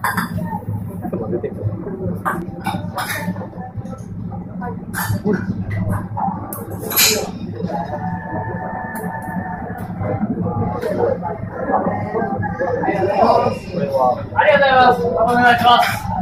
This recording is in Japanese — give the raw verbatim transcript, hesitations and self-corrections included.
出てくる。ありがとうございます。お願いします。